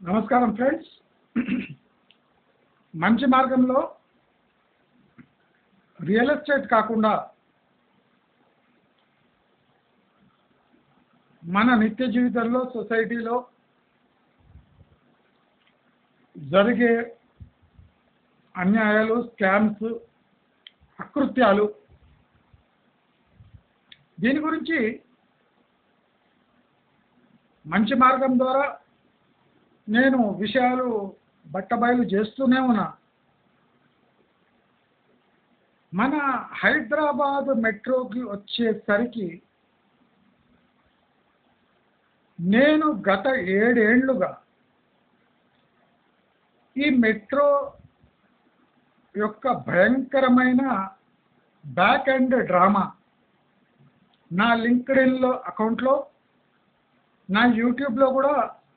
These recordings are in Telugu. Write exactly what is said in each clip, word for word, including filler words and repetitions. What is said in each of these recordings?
నమస్కారం ఫ్రెండ్స్. మంచి మార్గంలో రియల్ ఎస్టేట్ కాకుండా మన నిత్య జీవితంలో సొసైటీలో జరిగే అన్యాయాలు, స్కామ్స్, అకృత్యాలు, దీని గురించి మంచి మార్గం ద్వారా నేను విషయాలు బట్టబయలు చేస్తూనే ఉన్నా. మన హైదరాబాద్ మెట్రోకి వచ్చేసరికి నేను గత ఏడేళ్లుగా ఈ మెట్రో యొక్క భయంకరమైన బ్యాక్ ఎండ్ డ్రామా నా లింక్డ్ఇన్లో అకౌంట్లో, నా యూట్యూబ్లో కూడా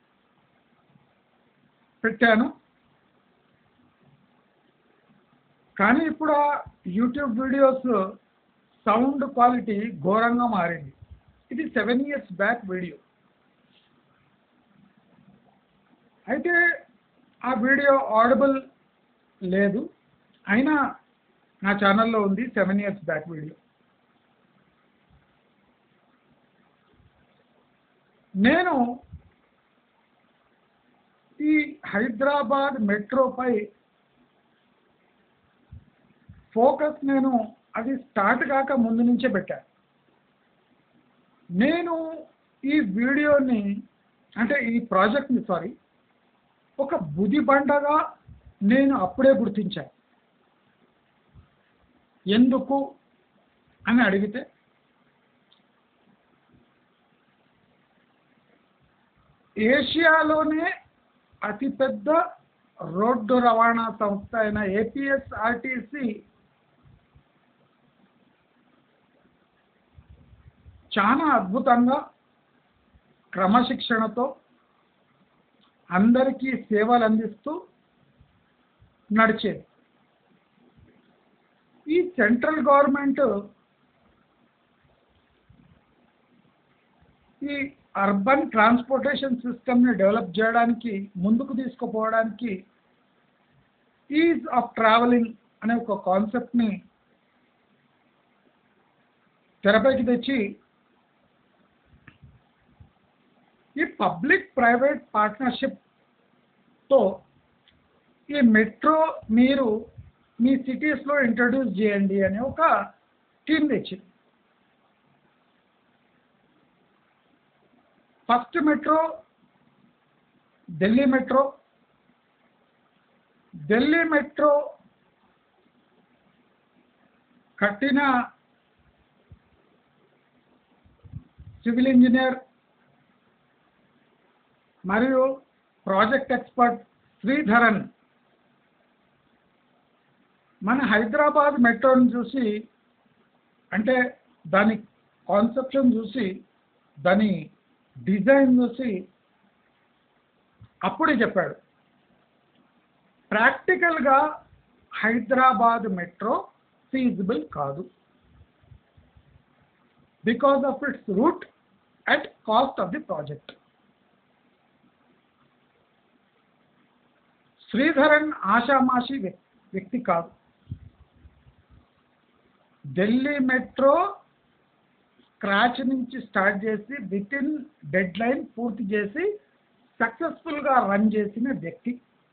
పెట్టాను. కానీ ఇప్పుడు ఆ యూట్యూబ్ వీడియోస్ సౌండ్ క్వాలిటీ ఘోరంగా మారింది. ఇది సెవెన్ ఇయర్స్ బ్యాక్ వీడియో. అయితే ఆ వీడియో ఆడిబుల్ లేదు, అయినా నా ఛానల్లో ఉంది. Seven years back video. నేను ఈ హైదరాబాద్ మెట్రోపై ఫోకస్ నేను అది స్టార్ట్ కాక ముందు నుంచే పెట్టాను. నేను ఈ వీడియోని అంటే ఈ ప్రాజెక్ట్ని సారీ ఒక బుది బండగా నేను అప్పుడే గుర్తించాను. ఎందుకు అని అడిగితే, ఏషియాలోనే అతిపెద్ద రోడ్డు రవాణా సంస్థ అయిన ఏపీఎస్ఆర్టీసీ చాలా అద్భుతంగా క్రమశిక్షణతో అందరికీ సేవలు అందిస్తూ నడిచేది. ఈ సెంట్రల్ గవర్నమెంట్ ఈ అర్బన్ ట్రాన్స్పోర్టేషన్ సిస్టమ్ని డెవలప్ చేయడానికి, ముందుకు తీసుకుపోవడానికి ఈజ్ ఆఫ్ ట్రావెలింగ్ అనే ఒక కాన్సెప్ట్ని తెరపైకి తెచ్చి ఈ పబ్లిక్ ప్రైవేట్ పార్ట్నర్షిప్తో ఈ మెట్రో మీరు మీ సిటీస్లో ఇంట్రడ్యూస్ చేయండి అనే ఒక థీమ్ తెచ్చింది. First metro Delhi metro. Delhi metro కట్టిన సివిల్ ఇంజనీర్ మరియు ప్రాజెక్ట్ ఎక్స్పర్ట్ శ్రీధరన్ మన హైదరాబాద్ మెట్రోని చూసి, అంటే దాని కాన్సెప్షన్ చూసి, దాని డిజైన్ చూసి అప్పుడే చెప్పాడు, ప్రాక్టికల్గా హైదరాబాద్ మెట్రో ఫీజిబుల్ కాదు because of its route at cost of the project. Sreedharan ఆషామాషి వ్యక్తి కాదు. ఢిల్లీ మెట్రో స్క్రాచ్ నుంచి స్టార్ట్ చేసి విత్ ఇన్ డెడ్ లైన్ పూర్తి చేసి సక్సెస్ఫుల్గా రన్ చేసిన వ్యక్తి.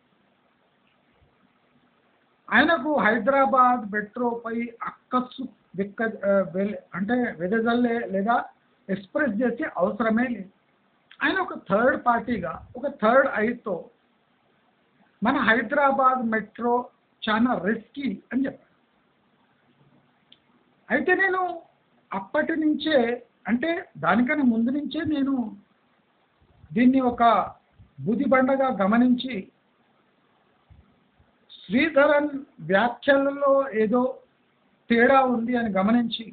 ఆయనకు హైదరాబాద్ మెట్రోపై అక్కస్సు వెక్క అంటే వెదజల్లే లేదా ఎక్స్ప్రెస్ చేసే అవసరమే లేదు. ఆయన ఒక థర్డ్ పార్టీగా, ఒక థర్డ్ ఐతో మన హైదరాబాద్ మెట్రో చాలా రిస్కీ అని చెప్పారు. అయితే నేను అప్పటి నుంచే, అంటే దానికన్నా ముందు నుంచే నేను దీన్ని ఒక బుదిబండగా గమనించి, శ్రీధరన్ వ్యాఖ్యలలో ఏదో తేడా ఉంది అని గమనించి,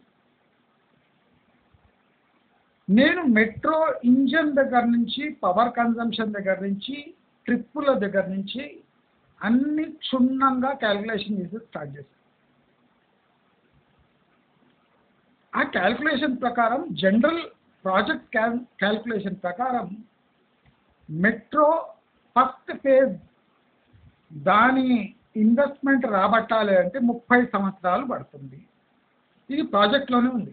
నేను మెట్రో ఇంజన్ దగ్గర నుంచి, పవర్ కన్జంప్షన్ దగ్గర నుంచి, ట్రిప్పుల దగ్గర నుంచి అన్ని క్షుణ్ణంగా క్యాలిక్యులేషన్ చేసి స్టార్ట్ చేశాను. ఆ క్యాల్కులేషన్ ప్రకారం, జనరల్ ప్రాజెక్ట్ క్యాల్కులేషన్ ప్రకారం మెట్రో ఫస్ట్ ఫేజ్ దాని ఇన్వెస్ట్మెంట్ రాబట్టాలి అంటే ముప్పై సంవత్సరాలు పడుతుంది. ఇది ప్రాజెక్ట్లోనే ఉంది.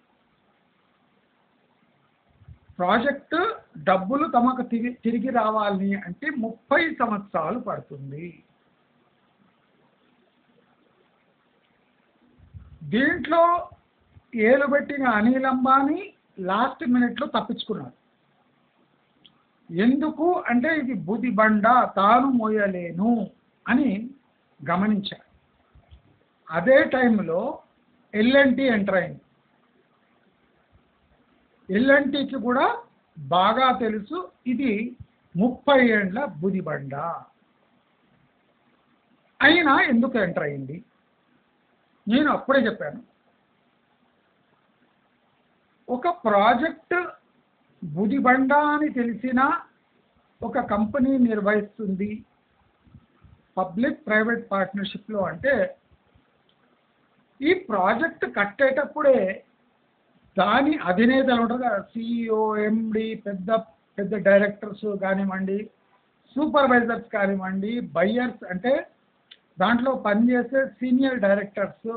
ప్రాజెక్టు డబ్బులు తమకు తిరిగి తిరిగి రావాలి అంటే ముప్పై సంవత్సరాలు పడుతుంది. దీంట్లో ఏలు పెట్టిన అనిల్ అంబానీ లాస్ట్ మినిట్లో తప్పించుకున్నాడు. ఎందుకు అంటే ఇది బుద్ధి బండ, తాను మోయలేను అని గమనించాడు. అదే టైంలో ఎల్ఎన్టీ ఎంటర్ అయింది. ఎల్ఎన్టీకి కూడా బాగా తెలుసు ఇది ముప్పై ఏండ్ల బుద్ధి బండ. అయినా ఎందుకు ఎంటర్ అయింది? నేను అప్పుడే చెప్పాను, ఒక ప్రాజెక్ట్ బుదిబండ అని తెలిసిన ఒక కంపెనీ నిర్వహిస్తుంది పబ్లిక్ ప్రైవేట్ పార్ట్నర్షిప్లో అంటే ఈ ప్రాజెక్ట్ కట్టేటప్పుడే దాని అధినేతలు ఉంటారు కదా, సిఇఓ, ఎండి, పెద్ద పెద్ద డైరెక్టర్స్ కానివ్వండి, సూపర్వైజర్స్ కానివ్వండి, బయ్యర్స్ అంటే దాంట్లో పనిచేసే సీనియర్ డైరెక్టర్స్,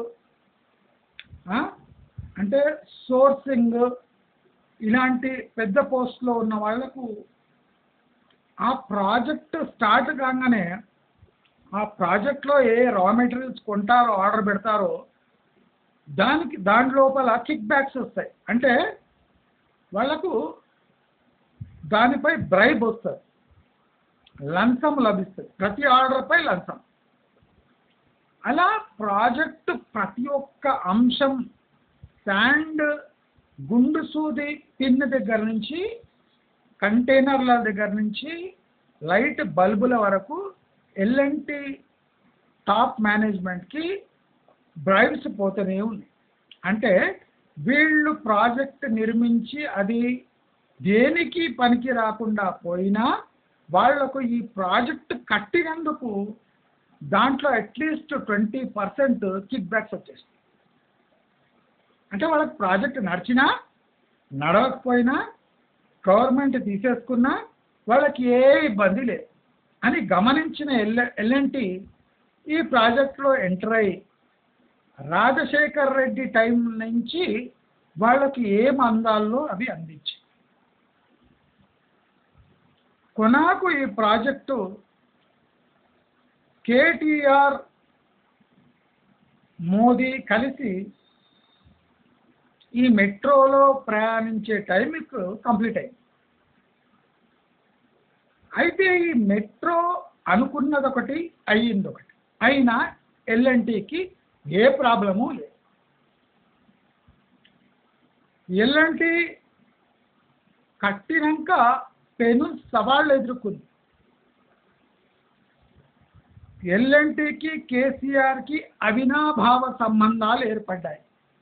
అంటే సోర్సింగ్, ఇలాంటి పెద్ద పోస్ట్లో ఉన్న వాళ్లకు ఆ ప్రాజెక్ట్ స్టార్ట్ కాగానే ఆ ప్రాజెక్ట్లో ఏ రా మెటీరియల్స్ కొంటారో, ఆర్డర్ పెడతారో దానికి దాని లోపల కిక్ బ్యాక్స్ వస్తాయి. అంటే వాళ్లకు దానిపై బ్రైబ్ వస్తుంది, లంచం లభిస్తుంది, ప్రతి ఆర్డర్పై లంచం. అలా ప్రాజెక్టు ప్రతి ఒక్క అంశం, శాండ్ గుండు సూది పిన్ దగ్గర నుంచి, కంటైనర్ల దగ్గర నుంచి, లైట్ బల్బుల వరకు ఎల్ఎన్టీ టాప్ మేనేజ్మెంట్కి బ్రైబ్స్ పోతూనే ఉన్నాయి. అంటే వీళ్ళు ప్రాజెక్ట్ నిర్మించి అది దేనికి పనికి రాకుండా పోయినా వాళ్లకు ఈ ప్రాజెక్ట్ కట్టినందుకు దాంట్లో at least twenty percent kickbacks వచ్చేస్తాయి. అంటే వాళ్ళకి ప్రాజెక్ట్ నడిచినా నడవకపోయినా గవర్నమెంట్ తీసేసుకున్నా వాళ్ళకి ఏ ఇబ్బంది లేదు అని గమనించిన ఎల్ ఎల్ఎన్టీ ఈ ప్రాజెక్ట్లో ఎంటర్ అయ్యి రాజశేఖర్ రెడ్డి టైం నుంచి వాళ్ళకి ఏం అందాల్లో అవి అందించి కొనాకు ఈ ప్రాజెక్టు కేటీఆర్, మోదీ కలిసి ఈ మెట్రోలో ప్రయాణించే టైంకు కంప్లీట్ అయింది. అయితే ఈ మెట్రో అనుకున్నది ఒకటి, అయ్యింది ఒకటి. అయినా ఎల్ఎన్టీకి ఏ ప్రాబ్లము లేదు. ఎల్ఎన్టీ కట్టినాక పెను సవాళ్ళు ఎదుర్కొంది. ఎల్ఎన్టీకి కేసీఆర్కి అవినాభావ సంబంధాలు ఏర్పడ్డాయి.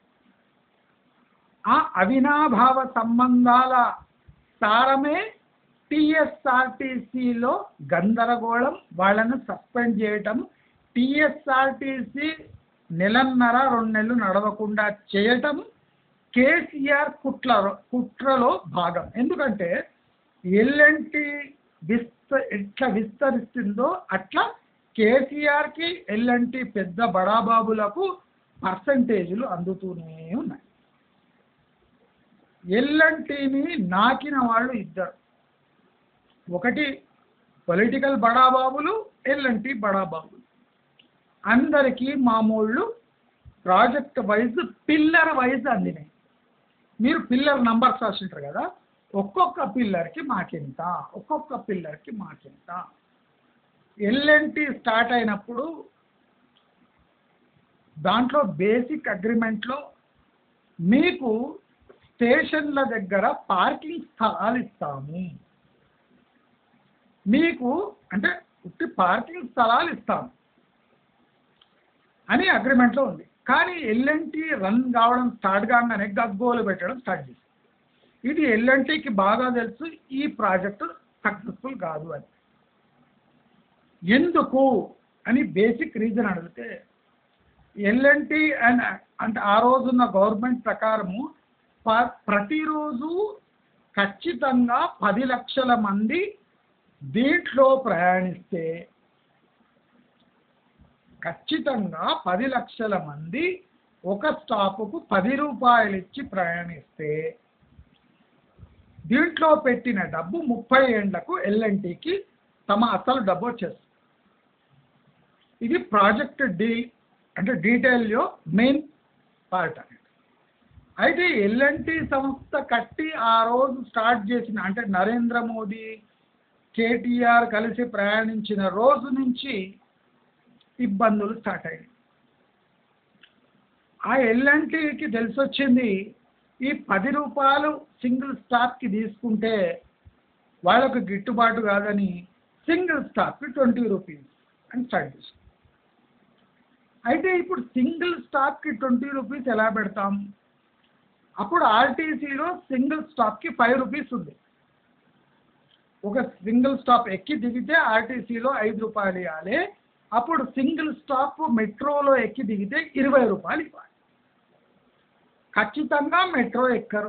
ఆ అవినాభావ సంబంధాల సారమే టీఎస్ఆర్టీసీలో గందరగోళం, వాళ్ళను సస్పెండ్ చేయటం, టీఎస్ఆర్టీసీ నెలన్నర రెండు నెలలు నడవకుండా చేయటం కేసీఆర్ కుట్ర కుట్రలో భాగం. ఎందుకంటే ఎల్ఎన్టీ విస్త ఎట్లా విస్తరిస్తుందో అట్లా కేసీఆర్కి ఎల్ఎన్టీ పెద్ద బడాబాబులకు పర్సంటేజీలు అందుతూనే ఉన్నాయి. ఎల్ఎన్టీని నాకిన వాళ్ళు ఇద్దరు, ఒకటి పొలిటికల్ బడాబాబులు, ఎల్ఎన్టీ బడాబాబులు. అందరికీ మామూళ్ళు ప్రాజెక్ట్ వైజ్ పిల్లర్ వైజ్ అందినాయి. మీరు పిల్లర్ నంబర్స్ రాసింటారు కదా, ఒక్కొక్క పిల్లర్కి మాకెంత, ఒక్కొక్క పిల్లర్కి మాకెంత. ఎల్ఎన్టీ స్టార్ట్ అయినప్పుడు దాంట్లో బేసిక్ అగ్రిమెంట్లో మీకు స్టేషన్ల దగ్గర పార్కింగ్ స్థలాలు ఇస్తాము, మీకు అంటే ఉట్టి పార్కింగ్ స్థలాలు ఇస్తాము అని అగ్రిమెంట్లో ఉంది. కానీ ఎల్ఎన్టీ రన్ కావడం స్టార్ట్ కాగానే గగ్గోలు పెట్టడం స్టార్ట్ చేసింది. ఇది ఎల్ఎన్టీకి బాగా తెలుసు ఈ ప్రాజెక్టు సక్సెస్ఫుల్ కాదు అని. ఎందుకు అని బేసిక్ రీజన్ అడిగితే ఎల్ఎన్టీ అండ్ అంటే ఆ రోజున్న గవర్నమెంట్ ప్రకారము ప్రతిరోజు ఖచ్చితంగా పది లక్షల మంది దీంట్లో ప్రయాణిస్తే ఖచ్చితంగా పది లక్షల మంది ఒక స్టాపుకు పది రూపాయలు ఇచ్చి ప్రయాణిస్తే దీంట్లో పెట్టిన డబ్బు ముప్పై ఏండ్లకు ఎల్ఎన్టీకి తమ అసలు డబ్బు వచ్చేస్తుంది. ఇది ప్రాజెక్ట్ డీ అంటే డీటెయిల్లో మెయిన్ పార్ట్ అనేది. అయితే ఎల్ఎన్టీ సంస్థ కట్టి ఆ రోజు స్టార్ట్ చేసిన అంటే నరేంద్ర మోదీ కేటీఆర్ కలిసి ప్రయాణించిన రోజు నుంచి ఇబ్బందులు స్టార్ట్ అయ్యాయి. ఆ ఎల్ఎన్టీకి తెలిసి వచ్చింది ఈ పది రూపాయలు సింగిల్ స్టాక్కి తీసుకుంటే వాళ్ళకు గిట్టుబాటు కాదని సింగిల్ స్టాక్కి ట్వంటీ రూపీస్ అని స్టార్ట్ చేశారు. అయితే ఇప్పుడు సింగిల్ స్టాక్కి ట్వంటీ రూపీస్ ఎలా పెడతాం? అప్పుడు ఆర్టీసీలో సింగిల్ స్టాప్కి ఫైవ్ రూపీస్ ఉంది. ఒక సింగిల్ స్టాప్ ఎక్కి దిగితే ఆర్టీసీలో ఐదు రూపాయలు ఇవ్వాలి. అప్పుడు సింగిల్ స్టాప్ మెట్రోలో ఎక్కి దిగితే ఇరవై రూపాయలు ఇవ్వాలి. ఖచ్చితంగా మెట్రో ఎక్కరు.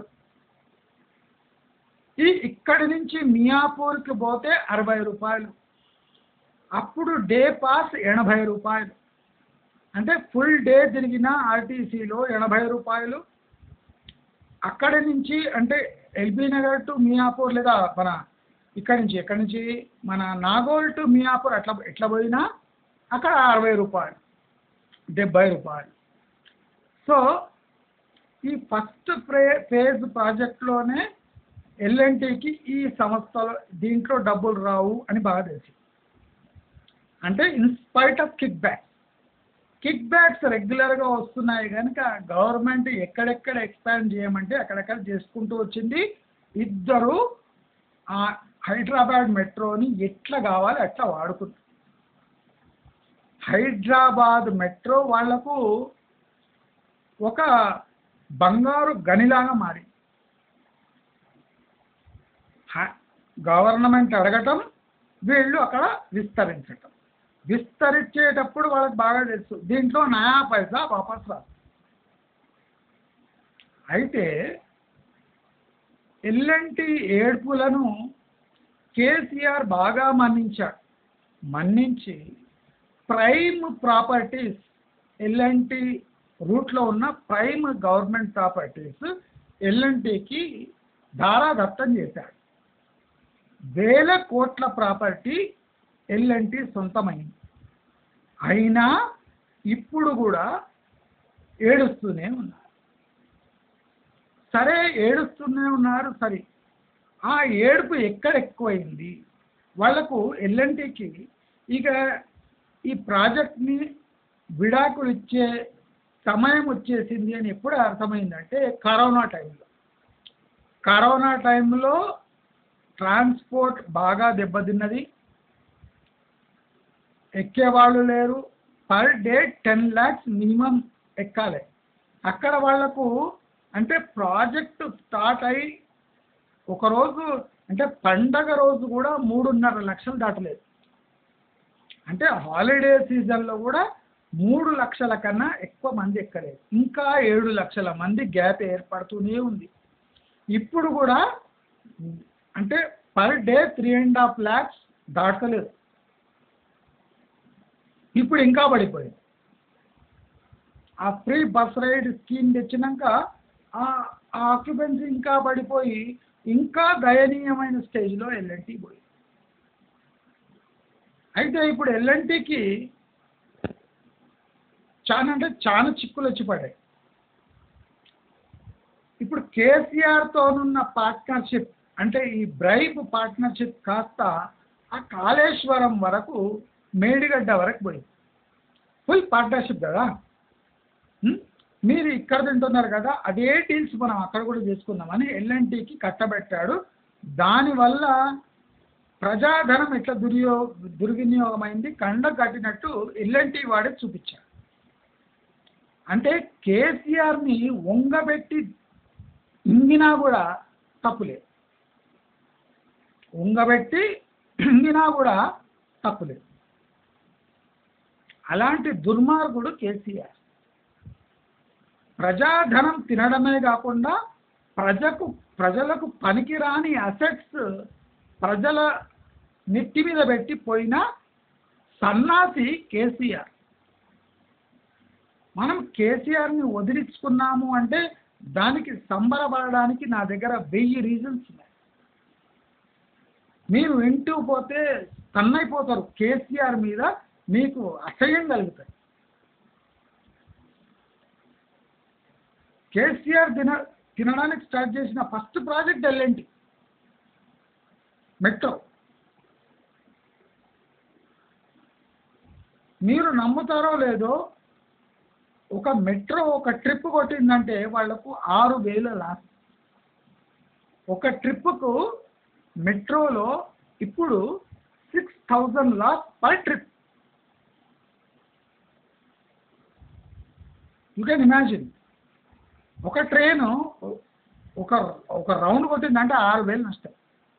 ఈ ఇక్కడి నుంచి మియాపూర్కి పోతే అరవై రూపాయలు. అప్పుడు డే పాస్ ఎనభై రూపాయలు. అంటే ఫుల్ డే తిరిగిన ఆర్టీసీలో ఎనభై రూపాయలు. అక్కడి నుంచి అంటే ఎల్బీ నగర్ టు మియాపూర్ లేదా మన ఇక్కడి నుంచి ఎక్కడి నుంచి మన నాగోల్ టు మియాపూర్ అట్లా ఎట్లా పోయినా అక్కడ అరవై రూపాయలు డెబ్బై రూపాయలు. సో ఈ ఫస్ట్ ప్రే ఫేజ్ ప్రాజెక్ట్లోనే ఎల్ఎన్టీకి ఈ సంస్థలో దీంట్లో డబ్బులు రావు అని బాగా తెలిసి అంటే in spite of kickback kickbacks రెగ్యులర్గా వస్తున్నాయి కనుక గవర్నమెంట్ ఎక్కడెక్కడ ఎక్స్పాండ్ చేయమంటే అక్కడెక్కడ చేసుకుంటూ వచ్చింది. ఇద్దరు హైదరాబాద్ మెట్రోని ఎట్లా కావాలి అట్లా వాడుకుంటారు. హైదరాబాద్ మెట్రో వాళ్లకు ఒక బంగారు గనిలాగా మారింది. గవర్నమెంట్ అడగటం, వీళ్ళు అక్కడ విస్తరించటం. విస్తరించేటప్పుడు వాళ్ళకి బాగా తెలుసు దీంట్లో నయా పైసా వాపస్ రాదు. అయితే ఎల్ఎన్టీ ఏడ్పులను కేసీఆర్ బాగా మన్నించాడు. మన్నించి ప్రైమ్ ప్రాపర్టీస్ ఎల్ఎన్టీ రూట్లో ఉన్న ప్రైమ్ గవర్నమెంట్ ప్రాపర్టీస్ ఎల్ఎన్టీకి ధారాదత్తం చేశాడు. వేల కోట్ల ప్రాపర్టీ ఎల్ఎన్టీ సొంతమైంది. అయినా ఇప్పుడు కూడా ఏడుస్తూనే ఉన్నారు. సరే ఏడుస్తూనే ఉన్నారు సరే, ఆ ఏడుపు ఎక్కడ ఎక్కువైంది? వాళ్లకు ఎల్ఎన్టీకి ఇక ఈ ప్రాజెక్ట్ని విడాకులు ఇచ్చే సమయం వచ్చేసింది అని ఎప్పుడు అర్థమైందంటే కరోనా టైంలో. కరోనా టైంలో ట్రాన్స్పోర్ట్ బాగా దెబ్బతిన్నది. ఎక్కేవాళ్ళు లేరు. Per day ten lakhs minimum ఎక్కాలి. అక్కడ వాళ్లకు అంటే ప్రాజెక్టు స్టార్ట్ అయ్యి ఒకరోజు అంటే పండగ రోజు కూడా మూడున్నర లక్షలు దాటలేదు. అంటే హాలిడే సీజన్లో కూడా మూడు లక్షల కన్నా ఎక్కువ మంది ఎక్కలేదు. ఇంకా ఏడు లక్షల మంది గ్యాప్ ఏర్పడుతూనే ఉంది. ఇప్పుడు కూడా అంటే per day three and half lakhs దాటలేదు. ఇప్పుడు ఇంకా పడిపోయింది. ఆ ఫ్రీ బస్ రైడ్ స్కీమ్ తెచ్చినాక ఆ ఆక్యుపెన్సీ ఇంకా పడిపోయి ఇంకా దయనీయమైన స్టేజ్లో ఎల్ఎన్టీ పోయింది. అయితే ఇప్పుడు ఎల్ఎన్టీకి చాలా అంటే చాలా చిక్కులు వచ్చి పడ్డాయి. ఇప్పుడు కేసీఆర్తోనున్న పార్ట్నర్షిప్ అంటే ఈ బ్రైబ్ పార్ట్నర్షిప్ కాస్త ఆ కాళేశ్వరం వరకు మేడిగడ్డ వరకు పోయింది. ఫుల్ పార్ట్నర్షిప్ కదా. మీరు ఇక్కడ తింటున్నారు కదా, అదే డీల్స్ మనం అక్కడ కూడా చేసుకుందామని ఎల్ఎన్టీకి కట్టబెట్టాడు. దానివల్ల ప్రజాధనం ఎట్లా దుర్యో దుర్వినియోగమైంది కండ కట్టినట్టు ఎల్ఎన్టీ వాడే చూపించాడు. అంటే కేసీఆర్ని వంగబెట్టి ఇంగినా కూడా తప్పులేదు. వంగబెట్టి ఇంగినా కూడా తప్పులేదు. అలాంటి దుర్మార్గుడు కేసీఆర్. ప్రజాధనం తినడమే కాకుండా ప్రజకు ప్రజలకు పనికిరాని అసెట్స్ ప్రజల నెత్తి మీద పెట్టి పోయిన సన్నాసి కేసీఆర్. మనం కేసీఆర్ని వదిలించుకున్నాము అంటే దానికి సంబరపడడానికి నా దగ్గర వెయ్యి రీజన్స్ ఉన్నాయి. మీరు వింటూ పోతే తన్నైపోతారు. కేసీఆర్ మీద మీకు అసహ్యం కలుగుతాయి. కేసీఆర్ తిన తినడానికి స్టార్ట్ చేసిన ఫస్ట్ ప్రాజెక్ట్ ఎల్ఎన్టీ మెట్రో. మీరు నమ్ముతారో లేదో, ఒక మెట్రో ఒక ట్రిప్ కొట్టిందంటే వాళ్లకు ఆరు వేల లాస్. ఒక ట్రిప్కు మెట్రోలో ఇప్పుడు six thousand loss per trip. You can imagine. ఒక ట్రైను ఒక ఒక రౌండ్ కొట్టిందంటే ఆరు వేలు నష్టం.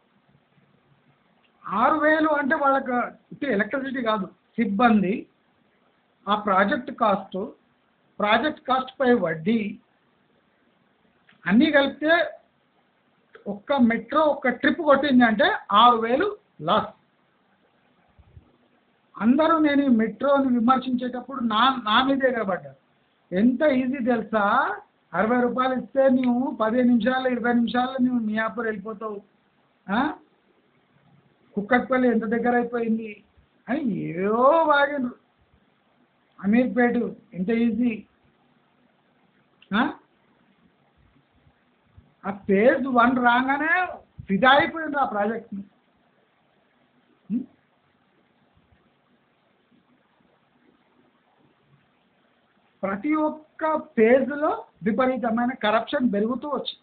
ఆరు వేలు అంటే వాళ్ళకి ఇటు ఎలక్ట్రిసిటీ కాదు, సిబ్బంది, ఆ ప్రాజెక్ట్ కాస్ట్, ప్రాజెక్ట్ కాస్ట్ పై వడ్డీ అన్నీ కలిపితే ఒక్క మెట్రో ఒక్క ట్రిప్ కొట్టింది అంటే ఆరు వేలు లాస్. అందరూ నేను ఈ మెట్రోని విమర్శించేటప్పుడు నా నా మీదే కాబడ్డారు. ఎంత ఈజీ తెలుసా, అరవై రూపాయలు ఇస్తే నువ్వు పదిహేను నిమిషాలు ఇరవై నిమిషాల్లో నువ్వు మియాపూర్ వెళ్ళిపోతావు, కుక్కట్పల్లి ఎంత దగ్గర అయిపోయింది అని ఏవో వాడినరు. అమీర్పేట ఎంత ఈజీ. ఆ ఫేజ్ వన్ రాగానే ఫిదా అయిపోయింది ఆ ప్రాజెక్ట్ని. ప్రతి ఒక్క ఫేజ్లో విపరీతమైన కరప్షన్ పెరుగుతూ వచ్చింది.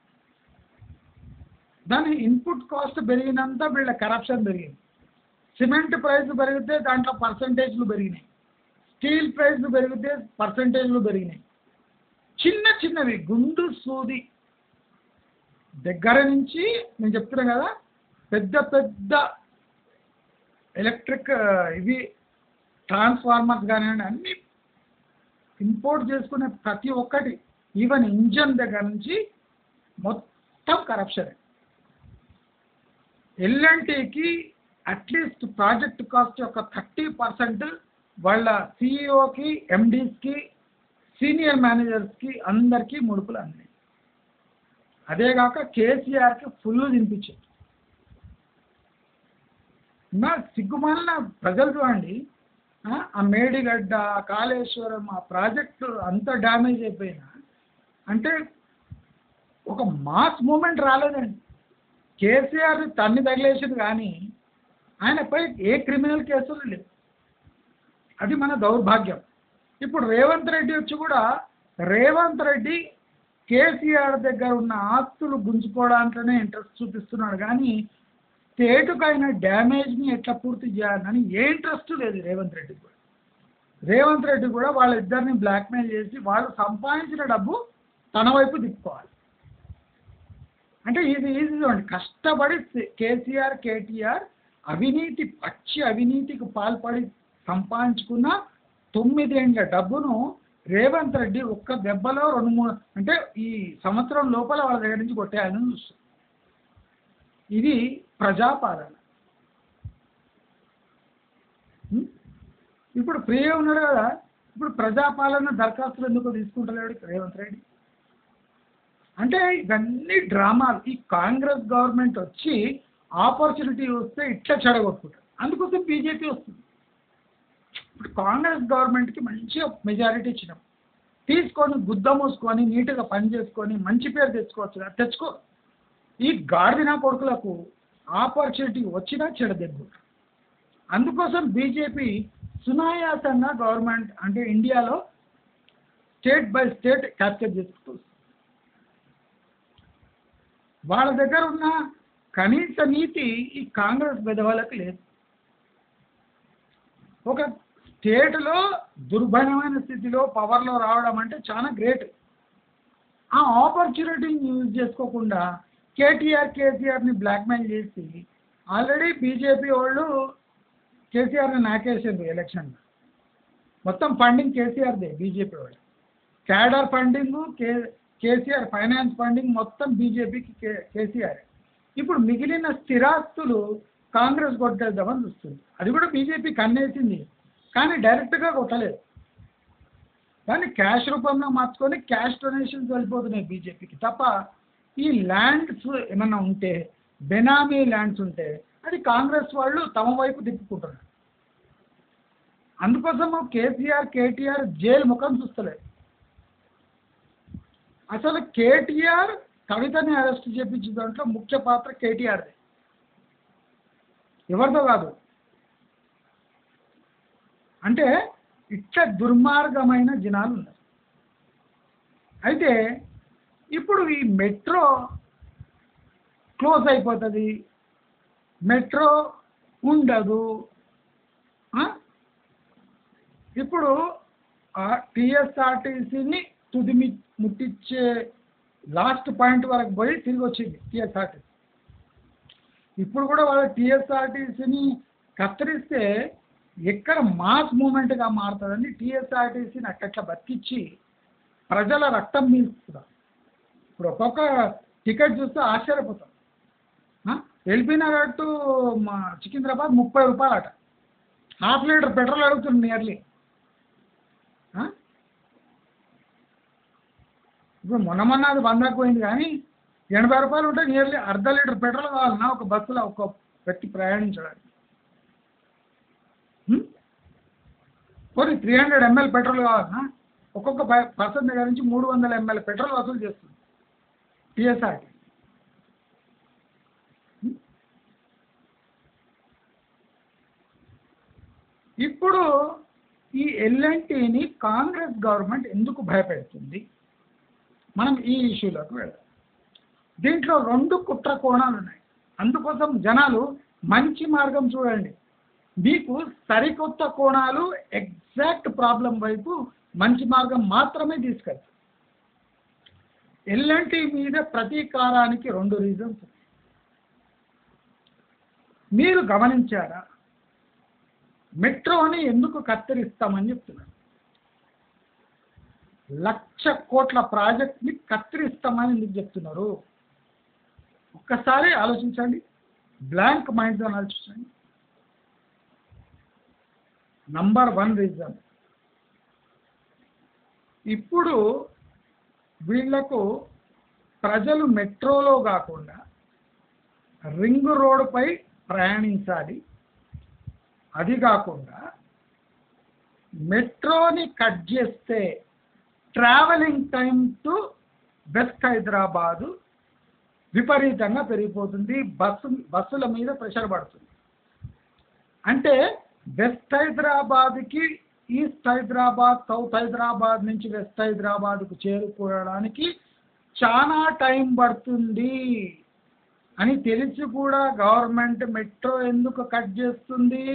దాని ఇన్పుట్ కాస్ట్ పెరిగినంత వీళ్ళ కరప్షన్ పెరిగింది. సిమెంట్ ప్రైస్ పెరిగితే దాంట్లో పర్సంటేజ్లు పెరిగినాయి, స్టీల్ ప్రైస్లు పెరిగితే పర్సంటేజ్లు పెరిగినాయి. చిన్న చిన్నవి గుండు సూది దగ్గర నుంచి నేను చెప్తున్నా కదా, పెద్ద పెద్ద ఎలక్ట్రిక్ ఇవి ట్రాన్స్ఫార్మర్స్ కానివ్వండి, అన్నీ ఇంపోర్ట్ చేసుకునే ప్రతి ఒక్కటి, ఈవెన్ ఇంజన్ దగ్గర నుంచి మొత్తం కరప్షన్. ఎల్ఎన్టీకి అట్లీస్ట్ ప్రాజెక్ట్ కాస్ట్ యొక్క థర్టీ పర్సెంట్ వాళ్ళ సిఇఓకి, ఎండీస్కి, సీనియర్ మేనేజర్స్కి అందరికీ ముడుపులు అందినాయి. అదేగాక కేసీఆర్కి ఫుల్ తినిపించారు. మా సిగ్గుమాలిన ప్రజలు చూడండి, ఆ మేడిగడ్డ, కాళేశ్వరం, ఆ ప్రాజెక్టు అంత డ్యామేజ్ అయిపోయినా అంటే ఒక మాస్ మూమెంట్ రాలేదండి. కేసీఆర్ తన్ని తగిలేసింది కానీ ఆయనపై ఏ క్రిమినల్ కేసులు లేవు. అది మన దౌర్భాగ్యం. ఇప్పుడు రేవంత్ రెడ్డి వచ్చి కూడా రేవంత్ రెడ్డి కేసీఆర్ దగ్గర ఉన్న ఆస్తులు గుంజుకోవడానికనే ఇంట్రెస్ట్ చూపిస్తున్నాడు కానీ స్టేటుకైన డ్యామేజ్ని ఎట్లా పూర్తి చేయాలని ఏ ఇంట్రెస్ట్ లేదు రేవంత్ రెడ్డి కూడా. రేవంత్ రెడ్డి కూడా వాళ్ళిద్దరిని బ్లాక్మెయిల్ చేసి వాళ్ళు సంపాదించిన డబ్బు తన వైపు తిప్పుకోవాలి. అంటే ఇది ఈజీ చూడండి, కష్టపడి కేసీఆర్, కేటీఆర్ అవినీతి, పచ్చి అవినీతికి పాల్పడి సంపాదించుకున్న తొమ్మిదేండ్ల డబ్బును రేవంత్ రెడ్డి ఒక్క దెబ్బలో రెండు మూడు అంటే ఈ సంవత్సరం లోపల వాళ్ళ దగ్గర నుంచి కొట్టేయాలని చూస్తుంది. ఇది ప్రజాపాలన. ఇప్పుడు ఫ్రీగా ఉన్నాడు కదా, ఇప్పుడు ప్రజాపాలన దరఖాస్తులు ఎందుకు తీసుకుంటలేడు రేవంత్ రెడ్డి? అంటే ఇవన్నీ డ్రామాలు. ఈ కాంగ్రెస్ గవర్నమెంట్ వచ్చి ఆపర్చునిటీ వస్తే ఇట్లా చెడగొట్టుకుంటారు. అందుకోసం బీజేపీ వస్తుంది. ఇప్పుడు కాంగ్రెస్ గవర్నమెంట్కి మంచిగా మెజారిటీ ఇచ్చినాం, తీసుకొని గుద్ద మూసుకొని నీట్గా పని చేసుకొని మంచి పేరు తెచ్చుకోవచ్చు కదా, తెచ్చుకో. ఈ గాడిన కొడుకులకు ఆపర్చునిటీ వచ్చినా చెడదెబ్బు. అందుకోసం బీజేపీ సునాయాసంగా గవర్నమెంట్ అంటే ఇండియాలో స్టేట్ బై స్టేట్ క్యాప్చర్ చేసుకుంటూ వాళ్ళ దగ్గర ఉన్న కనీస నీతి ఈ కాంగ్రెస్ పెద్దవాళ్ళకి లేదు. ఒక స్టేట్లో దుర్భరమైన స్థితిలో పవర్లో రావడం అంటే చాలా గ్రేట్. ఆ ఆపర్చునిటీని యూజ్ చేసుకోకుండా కేటీఆర్, కేసీఆర్ని బ్లాక్మెయిల్ చేసి ఆల్రెడీ బీజేపీ వాళ్ళు కేసీఆర్ని నాకేసారు ఎలక్షన్. మొత్తం ఫండింగ్ కేసీఆర్దే బీజేపీ వాళ్ళు. క్యాడర్ ఫండింగ్ కే కేసీఆర్, ఫైనాన్స్ ఫండింగ్ మొత్తం బీజేపీకి కే కేసీఆర్. ఇప్పుడు మిగిలిన స్థిరాస్తులు కాంగ్రెస్ కొట్టేద్దామని చూస్తుంది. అది కూడా బీజేపీ కన్నేసింది, కానీ డైరెక్ట్గా కొట్టలేదు. దాన్ని క్యాష్ రూపంలో మార్చుకొని క్యాష్ డొనేషన్స్ వెళ్ళిపోతున్నాయి బీజేపీకి తప్ప, ఈ ల్యాండ్స్ ఏమన్నా ఉంటే, బెనామీ ల్యాండ్స్ ఉంటే అది కాంగ్రెస్ వాళ్ళు తమ వైపు తిప్పుకుంటున్నారు. అందుకోసము కేసీఆర్ కేటీఆర్ జైలు ముఖం చూస్తలేదు. అసలు కేటీఆర్ కవితని అరెస్ట్ చేయించిన దాంట్లో ముఖ్య పాత్ర కేటీఆర్ది, ఎవరిదో కాదు. అంటే ఇట్లా దుర్మార్గమైన జనాలు ఉన్నారు. అయితే ఇప్పుడు ఈ మెట్రో క్లోజ్ అయిపోతుంది, మెట్రో ఉండదు. ఇప్పుడు టీఎస్ఆర్టీసీని తుదిమి ముట్టించే లాస్ట్ పాయింట్ వరకు పోయి తిరిగి వచ్చింది టీఎస్ఆర్టీసీ. ఇప్పుడు కూడా వాళ్ళ టీఎస్ఆర్టీసీని కత్తిరిస్తే ఎక్కడ మాస్ మూమెంట్గా మారుతుందని టీఎస్ఆర్టీసీని అట్లా బతికించి ప్రజల రక్తం పీల్చుతున్నారు. ఇప్పుడు ఒక్కొక్క టికెట్ చూస్తే ఆశ్చర్యపోతాం. ఎల్బీ నగర్ టు మా సికింద్రాబాద్ ముప్పై రూపాయలు అట, హాఫ్ లీటర్ పెట్రోల్ అడుగుతుంది నియర్లీ. ఇప్పుడు మొన్న మొన్న అది వందకు పోయింది, కానీ ఎనభై రూపాయలు ఉంటే నియర్లీ అర్ధ లీటర్ పెట్రోల్ కావాలన్నా ఒక బస్సులో ఒక వ్యక్తి ప్రయాణించడానికి. కొన్ని త్రీ హండ్రెడ్ ఎంఎల్ పెట్రోల్ కావాలన్నా ఒక్కొక్క పర్సన్ దగ్గర నుంచి మూడు వందల ఎంఎల్ పెట్రోల్ వసూలు చేస్తుంది టీఎస్ఆర్టీ. ఇప్పుడు ఈ ఎల్ఎన్టీని కాంగ్రెస్ గవర్నమెంట్ ఎందుకు భయపెడుతుంది? మనం ఈ ఇష్యూలోకి వెళ్దాం. దీంట్లో రెండు కుట్ర కోణాలు ఉన్నాయి. అందుకోసం జనాలు మంచి మార్గం చూడండి. మీకు సరికొత్త కోణాలు ఎగ్జాక్ట్ ప్రాబ్లం వైపు మంచి మార్గం మాత్రమే తీసుకెళ్తాయి. ఎల్ఎన్టీ మీద ప్రతీకారానికి రెండు రీజన్స్ ఉన్నాయి. మీరు గమనించారా? మెట్రోని ఎందుకు కత్తిరిస్తామని చెప్తున్నారు. లక్ష కోట్ల ప్రాజెక్ట్ని కత్తిరిస్తామని ఎందుకు చెప్తున్నారు? ఒక్కసారి ఆలోచించండి, బ్లాంక్ మైండ్తో ఆలోచించండి. నంబర్ వన్ రీజన్, ఇప్పుడు వీళ్లకు ప్రజలు మెట్రోలో కాకుండా రింగ్ రోడ్డుపై ప్రయాణించాలి. అది కాకుండా మెట్రోని కట్ చేస్తే travelling time to west Hyderabad విపరీతంగా పెరిగిపోతుంది. బస్సు బస్సుల మీద ప్రెషర్ పడుతుంది. అంటే వెస్ట్ హైదరాబాద్కి ఈస్ట్ హైదరాబాద్, సౌత్ హైదరాబాద్ నుంచి వెస్ట్ హైదరాబాద్కు చేరుకోవడానికి చాలా టైం పడుతుంది అని తెలిసి కూడా గవర్నమెంట్ మెట్రో ఎందుకు కట్ చేస్తుంది?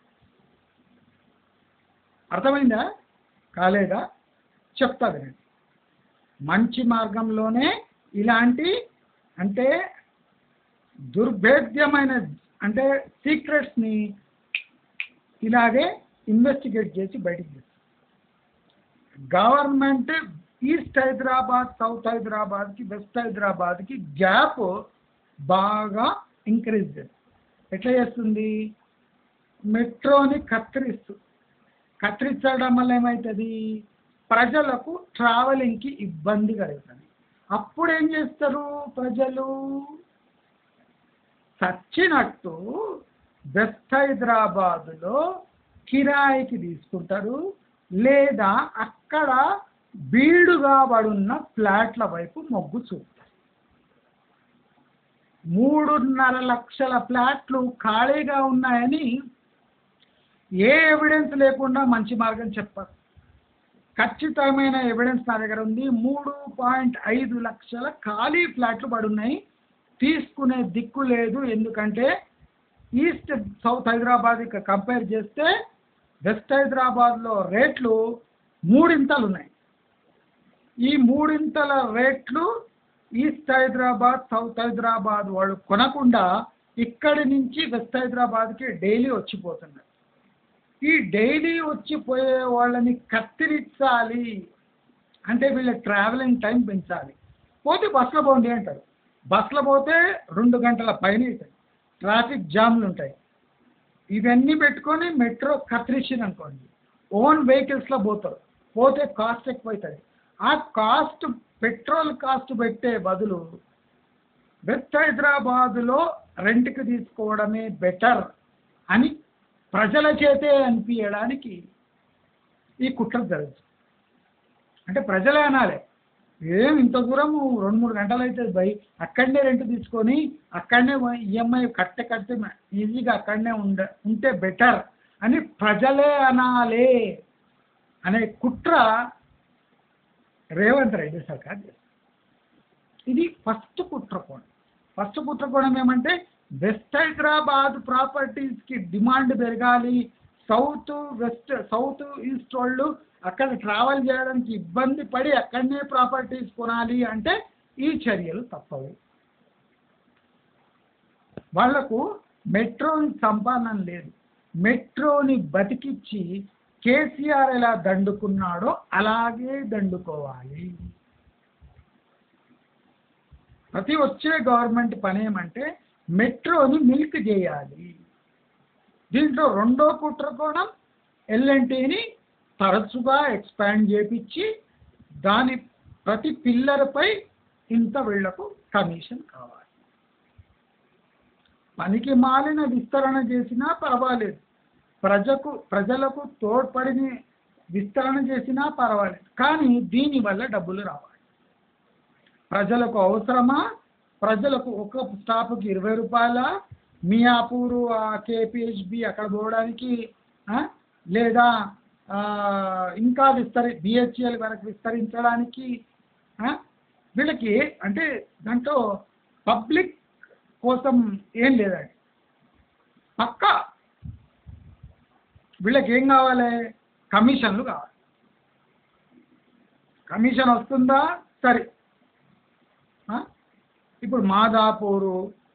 అర్థమైందా? కాలేదా? చెప్తా వినండి. మంచి మార్గంలోనే ఇలాంటి అంటే దుర్భేద్యమైన అంటే సీక్రెట్స్ని ఇలాగే ఇన్వెస్టిగేట్ చేసి బయటికి తీస్తారు. గవర్నమెంట్ ఈస్ట్ హైదరాబాద్, సౌత్ హైదరాబాద్కి, వెస్ట్ హైదరాబాద్కి గ్యాప్ బాగా ఇంక్రీజ్ చేస్తుంది. ఎట్లా చేస్తుంది? మెట్రోని కత్తిరిస్తూ కత్తిరించడం వల్ల ఏమవుతుంది? ప్రజలకు ట్రావెలింగ్కి ఇబ్బంది కలుగుతుంది. అప్పుడు ఏం చేస్తారు ప్రజలు? చచ్చినట్టు వెస్ట్ హైదరాబాదులో కిరాయికి తీసుకుంటారు, లేదా అక్కడ బీడుగా పడున్న ఫ్లాట్ల వైపు మొగ్గు చూపుతారు. మూడున్నర లక్షల ఫ్లాట్లు ఖాళీగా ఉన్నాయని ఏ ఎవిడెన్స్ లేకుండా మంచి మార్గం చెప్పారు. ఖచ్చితమైన ఎవిడెన్స్ నా దగ్గర ఉంది. మూడు పాయింట్ ఐదు లక్షల ఖాళీ ఫ్లాట్లు పడున్నాయి. తీసుకునే దిక్కు లేదు. ఎందుకంటే ఈస్ట్ సౌత్ హైదరాబాద్ ఇక కంపేర్ చేస్తే వెస్ట్ హైదరాబాద్లో రేట్లు మూడింతలు ఉన్నాయి. ఈ మూడింతల రేట్లు ఈస్ట్ హైదరాబాద్, సౌత్ హైదరాబాద్ వాళ్ళు కొనకుండా ఇక్కడి నుంచి వెస్ట్ హైదరాబాద్కి డైలీ వచ్చిపోతున్నారు. ఈ డైలీ వచ్చిపోయే వాళ్ళని కత్తిరించాలి అంటే వీళ్ళ ట్రావెలింగ్ టైం పెంచాలి. పోతే బస్సులో పోండి అంటారు. బస్సులో పోతే రెండు గంటల పైన అవుతుంది. ట్రాఫిక్ జామ్లు ఉంటాయి. ఇవన్నీ పెట్టుకొని మెట్రో కత్తిరించింది అనుకోండి, ఓన్ వెహికల్స్లో పోతారు. పోతే కాస్ట్ ఎక్కువ అవుతుంది. ఆ కాస్ట్ పెట్రోల్ కాస్ట్ పెట్టే బదులు వెస్ట్ హైదరాబాదులో రెంట్కి తీసుకోవడమే బెటర్ అని ప్రజల చేతే అనిపించడానికి ఈ కుట్ర జరుగుతుంది. అంటే ప్రజలే అనాలి, ఏం ఇంత దూరం రెండు మూడు గంటలు అవుతుంది బై, అక్కడనే రెంట్ తీసుకొని అక్కడనే ఈఎంఐ కట్టే కడితే ఈజీగా అక్కడనే ఉండ ఉంటే బెటర్ అని ప్రజలే అనాలి అనే కుట్ర రేవంత్ రెడ్డి సర్కార్ చేస్తుంది. ఇది ఫస్ట్ కుట్ర కోణం. ఫస్ట్ కుట్ర కోణం ఏమంటే వెస్ట్ హైదరాబాద్ ప్రాపర్టీస్కి డిమాండ్ పెరగాలి, సౌత్ వెస్ట్ సౌత్ ఈస్ట్ వాళ్ళు అక్కడ ట్రావెల్ చేయడానికి ఇబ్బంది పడి అక్కడనే ప్రాపర్టీస్ కొనాలి అంటే ఈ చర్యలు తప్పవు. వాళ్లకు మెట్రోని సంపాదన లేదు. మెట్రోని బతికిచ్చి కేసీఆర్ ఎలా దండుకున్నాడో అలాగే దండుకోవాలి. ప్రతి వచ్చే గవర్నమెంట్ పని ఏమంటే మెట్రోని మిల్క్ చేయాలి. దీంట్లో రెండో కుట్ర కోణం ఎల్ఎన్టీని తరచుగా ఎక్స్పాండ్ చేపించి దాని ప్రతి పిల్లర్పై ఇంత వీళ్లకు కమిషన్ కావాలి. పనికి మాలిన విస్తరణ చేసినా పర్వాలేదు, ప్రజకు ప్రజలకు తోడ్పడిన విస్తరణ చేసినా పర్వాలేదు, కానీ దీనివల్ల డబ్బులు రావాలి. ప్రజలకు అవసరమా? ప్రజలకు ఒక స్టాప్కి ఇరవై రూపాయల మియాపూరు కేపిహెచ్బి అక్కడ పోవడానికి, లేదా ఇంకా విస్తరి బిహెచ్ఎల్ వరకు విస్తరించడానికి వీళ్ళకి అంటే దాంట్లో పబ్లిక్ కోసం ఏం లేదండి. పక్కా వీళ్ళకి ఏం కావాలి? కమిషన్లు కావాలి. కమిషన్ వస్తుందా? సరే, ఇప్పుడు మాదాపూరు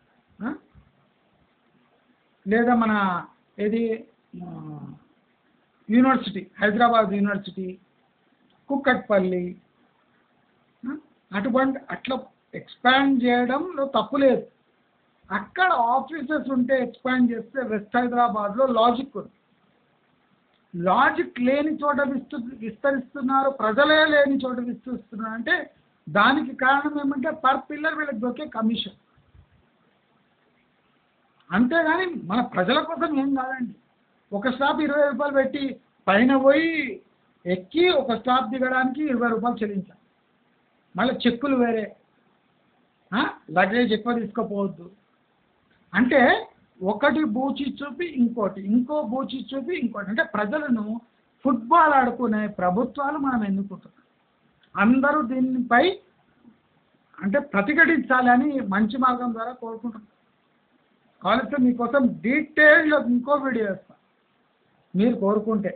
లేదా మన ఏది యూనివర్సిటీ, హైదరాబాద్ యూనివర్సిటీ, కుక్కట్పల్లి, అటువంటి అట్లా ఎక్స్పాండ్ చేయడంలో తప్పు లేదు. అక్కడ ఆఫీసెస్ ఉంటే ఎక్స్పాండ్ చేస్తే వెస్ట్ హైదరాబాద్లో లాజిక్ ఉంది. లాజిక్ లేని చోట విస్తు విస్తరిస్తున్నారు ప్రజలే లేని చోట విస్తరిస్తున్నారు అంటే దానికి కారణం ఏమంటే పర్ పిల్లర్ వీళ్ళకి దొరికే కమిషన్. అంతేగాని మన ప్రజల కోసం ఏం కాదండి. ఒక స్టాప్ ఇరవై రూపాయలు పెట్టి పైన పోయి ఎక్కి ఒక స్టాప్ దిగడానికి ఇరవై రూపాయలు చెల్లించాలి. మళ్ళీ చెక్కులు వేరే, లగేజ్ ఎక్కువ తీసుకోపోవద్దు. అంటే ఒకటి బూచి చూపి ఇంకోటి, ఇంకో బూచి చూపి ఇంకోటి. అంటే ప్రజలను ఫుట్బాల్ ఆడుకునే ప్రభుత్వాలు మనం ఎన్నుకుంటున్నాం. అందరూ దీనిపై అంటే ప్రతిఘటించాలని మంచి మార్గం ద్వారా కోరుకుంటున్నాం. కావాలంటే మీకోసం డీటెయిల్గా ఇంకో వీడియో వేస్తాను మీరు కోరుకుంటే.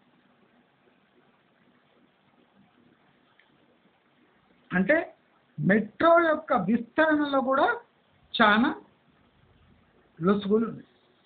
అంటే మెట్రో యొక్క విస్తరణలో కూడా చాలా లొసుగులు ఉన్నాయి.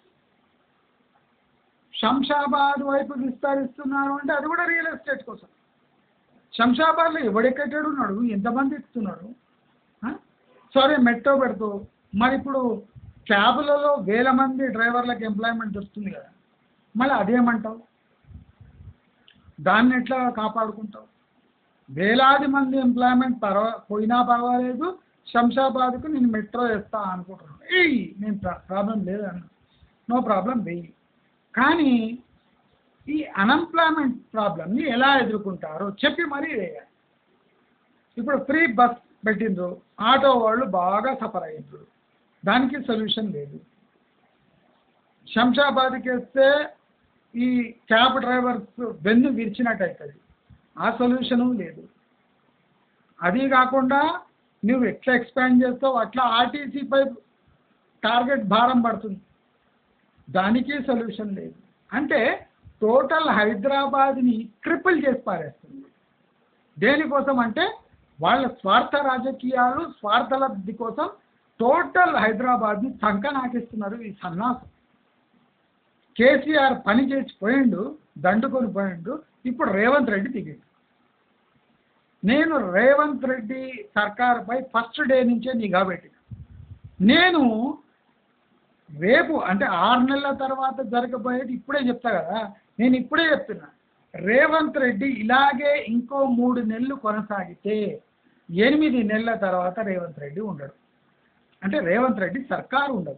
శంషాబాద్ వైపు విస్తరిస్తున్నారు అంటే అది కూడా రియల్ ఎస్టేట్ కోసం. శంషాబాద్లో ఎవడెక్కడాడు ఉన్నాడు, ఎంతమంది ఎక్కుతున్నారు? సరే మెట్రో పెడుతూ మరి ఇప్పుడు క్యాబులలో వేల మంది డ్రైవర్లకు ఎంప్లాయ్మెంట్ దొరుకుతుంది కదా, మళ్ళీ అదేమంటావు? దాన్ని ఎట్లా కాపాడుకుంటావు? వేలాది మంది ఎంప్లాయ్మెంట్ పర్వా పోయినా పర్వాలేదు, శంషాబాద్కు నేను మెట్రో వేస్తా అనుకుంటున్నాను. ఏయ్ నేను ప్రాబ్లం లేదన్న, నో ప్రాబ్లం వెయ్యి. కానీ ఈ అన్ఎంప్లాయ్మెంట్ ప్రాబ్లమ్ని ఎలా ఎదుర్కొంటారో చెప్పి మరీ వేయాలి. ఇప్పుడు ఫ్రీ బస్ పెట్టిండ్రు, ఆటో వాళ్ళు బాగా సఫర్ అయ్యిండ్రు, దానికి సొల్యూషన్ లేదు. శంషాబాద్కి వేస్తే ఈ క్యాబ్ డ్రైవర్స్ వెన్ను విరిచినట్టు అవుతుంది, ఆ సొల్యూషను లేదు. అది కాకుండా నువ్వు ఎట్లా ఎక్స్పాండ్ చేస్తావు అట్లా ఆర్టీసీపై టార్గెట్ భారం పడుతుంది, దానికి సొల్యూషన్ లేదు. అంటే టోటల్ హైదరాబాద్ని ట్రిపుల్ చేసి పారేస్తుంది. దేనికోసం అంటే వాళ్ళ స్వార్థ రాజకీయాలు, స్వార్థ లబ్ధి కోసం టోటల్ హైదరాబాద్ని సంక నాకిస్తున్నారు ఈ సన్నాసం. కేసీఆర్ పని చేసి పోయిండు, దండుకొని పోయిండు, ఇప్పుడు రేవంత్ రెడ్డి దిగిండు. నేను రేవంత్ రెడ్డి సర్కార్పై ఫస్ట్ డే నుంచే నిఘా పెట్టిన. నేను రేపు అంటే ఆరు నెలల తర్వాత జరగబోయేది ఇప్పుడే చెప్తా కదా, నేను ఇప్పుడే చెప్తున్నా. రేవంత్ రెడ్డి ఇలాగే ఇంకో మూడు నెలలు కొనసాగితే ఎనిమిది నెలల తర్వాత రేవంత్ రెడ్డి ఉండడు. అంటే రేవంత్ రెడ్డి సర్కారు ఉండదు.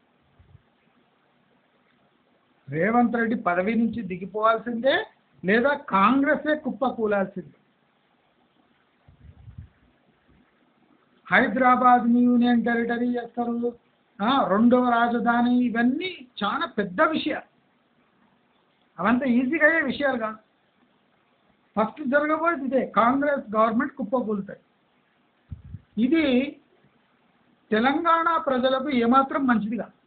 రేవంత్ రెడ్డి పదవి నుంచి దిగిపోవాల్సిందే, లేదా కాంగ్రెసే కుప్పకూలాల్సిందే. హైదరాబాద్ యూనియన్ టెరిటరీ చేస్తారు, రెండవ రాజధాని, ఇవన్నీ చాలా పెద్ద విషయాలు. అవంతా ఈజీగా అయ్యే విషయాలు కాదు. ఫస్ట్ జరగబోయేది ఇదే, కాంగ్రెస్ గవర్నమెంట్ కుప్పకూలుతాయి. ఇది తెలంగాణ ప్రజలకు ఏమాత్రం మంచిది కాదు.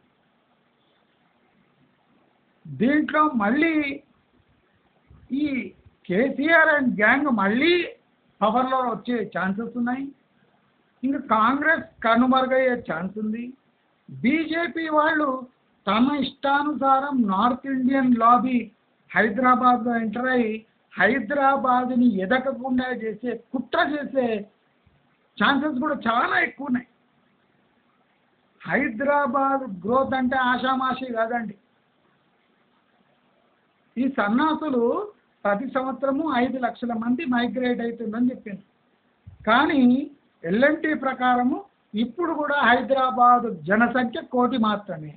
దీంట్లో మళ్ళీ ఈ కేసీఆర్ అండ్ గ్యాంగ్ మళ్ళీ పవర్లో వచ్చే ఛాన్సెస్ ఉన్నాయి. ఇంకా కాంగ్రెస్ కనుమరుగయ్యే ఛాన్స్ ఉంది. బీజేపీ వాళ్ళు తమ ఇష్టానుసారం నార్త్ ఇండియన్ లాబీ హైదరాబాద్లో ఎంటర్ అయ్యి హైదరాబాద్ని ఎదగకుండా చేసే కుట్ర చేసే ఛాన్సెస్ కూడా చాలా ఎక్కువ ఉన్నాయి. హైదరాబాద్ గ్రోత్ అంటే ఆషామాషి కాదండి. ఈ సన్నాసులు ప్రతి సంవత్సరము ఐదు లక్షల మంది మైగ్రేట్ అవుతుందని చెప్పింది. కానీ ఎల్ఎన్టీ ప్రకారము ఇప్పుడు కూడా హైదరాబాద్ జనసంఖ్య కోటి మాత్రమే.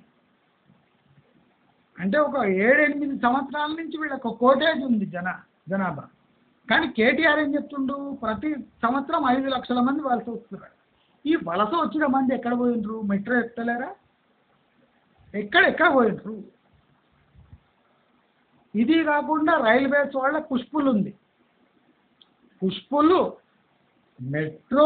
అంటే ఒక ఏడెనిమిది సంవత్సరాల నుంచి వీళ్ళకి ఒక కోటేజ్ ఉంది జన జనాభా. కానీ కేటీఆర్ ఏం చెప్తుండు, ప్రతి సంవత్సరం ఐదు లక్షల మంది వలస వస్తున్నారు. ఈ వలస వచ్చిన మంది ఎక్కడ పోయినరు? మెట్రో ఎక్కలేరా? ఎక్కడ ఎక్కడ పోయినరు? ఇది కాకుండా రైల్వేస్ వాళ్ళ పుష్పులు ఉంది. పుష్పులు, మెట్రో,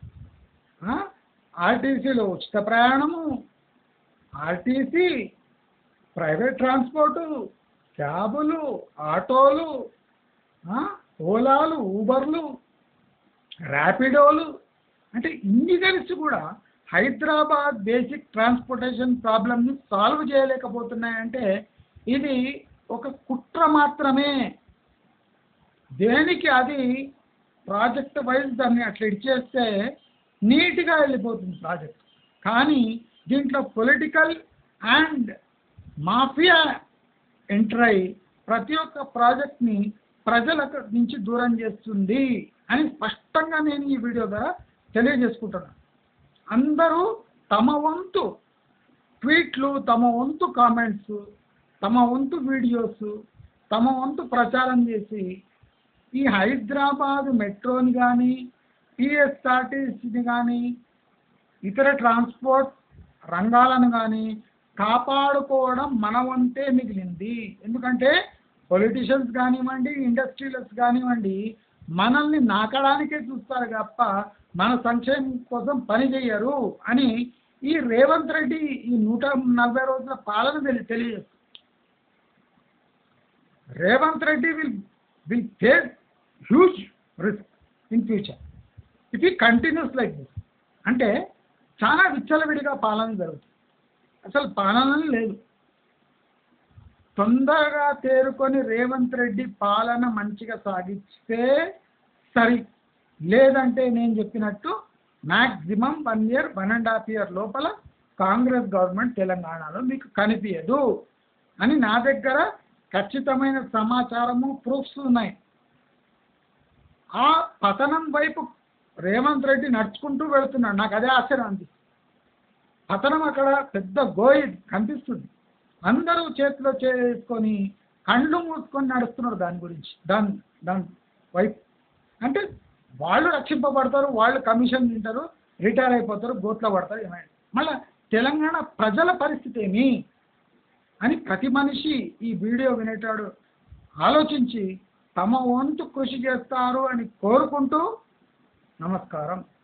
ఆర్టీసీలో ఉచిత ప్రయాణము, ఆర్టీసీ, ప్రైవేట్ ట్రాన్స్పోర్టు, క్యాబులు, ఆటోలు, ఓలాలు, ఊబర్లు, ర్యాపిడోలు, అంటే ఇన్ని కలిసి కూడా హైదరాబాద్ బేసిక్ ట్రాన్స్పోర్టేషన్ ప్రాబ్లమ్ని సాల్వ్ చేయలేకపోతున్నాయంటే ఇది ఒక కుట్ర మాత్రమే. దేనికి అది ప్రాజెక్ట్ వైజ్ దాన్ని అట్లా ఇచ్చేస్తే నీట్గా వెళ్ళిపోతుంది ప్రాజెక్ట్. కానీ దీంట్లో పొలిటికల్ అండ్ మాఫియా ఎంటర్ అయి ప్రతి ఒక్క ప్రాజెక్ట్ని ప్రజలకు నుంచి దూరం చేస్తుంది అని స్పష్టంగా నేను ఈ వీడియో ద్వారా తెలియజేసుకుంటున్నాను. అందరూ తమ వంతు ట్వీట్లు, తమ వంతు కామెంట్స్, తమ వంతు వీడియోస్, తమ వంతు ప్రచారం చేసి ఈ హైదరాబాద్ మెట్రోని కానీ టీఎస్ఆర్టీసీని కానీ ఇతర ట్రాన్స్పోర్ట్ రంగాలను కానీ కాపాడుకోవడం మన వంతే మిగిలింది. ఎందుకంటే పొలిటీషియన్స్ కానివ్వండి, ఇండస్ట్రియలిస్ట్ కానివ్వండి, మనల్ని నాకడానికే చూస్తారు తప్ప మన సంక్షేమం కోసం పని చేయరు అని ఈ రేవంత్ రెడ్డి ఈ నూట నలభై రోజుల పాలన తెలి తెలియజేస్తుంది. Revanth Reddy will will face huge risk in future if ఈ కంటిన్యూస్ లైక్ దిస్. అంటే చాలా విచ్చలవిడిగా పాలన జరుగుతుంది, అసలు పాలన లేదు. తొందరగా తేరుకొని రేవంత్ రెడ్డి పాలన మంచిగా సాగిస్తే సరి, లేదంటే నేను చెప్పినట్టు maximum one year one and half year లోపల కాంగ్రెస్ గవర్నమెంట్ తెలంగాణలో మీకు కనిపించదు అని నా దగ్గర ఖచ్చితమైన సమాచారము, ప్రూఫ్స్ ఉన్నాయి. ఆ పతనం వైపు రేవంత్ రెడ్డి నడుచుకుంటూ వెళుతున్నాడు. నాకు అదే ఆశ్చర్యం అనిపిస్తుంది. పతనం అక్కడ పెద్ద గోయి కనిపిస్తుంది. అందరూ చేతిలో చేసుకొని కళ్ళు మూసుకొని నడుస్తున్నారు దాని గురించి, దాని దాని వైపు. అంటే వాళ్ళు రక్షింపబడతారు, వాళ్ళు కమిషన్ తింటారు, రిటైర్ అయిపోతారు, గోట్లో పడతారు. ఏమైనా మళ్ళీ తెలంగాణ ప్రజల పరిస్థితి ఏమి అని ప్రతి మనిషి ఈ వీడియో వినేటాడు ఆలోచించి తమ వంతు కృషి చేస్తారు అని కోరుకుంటూ నమస్కారం.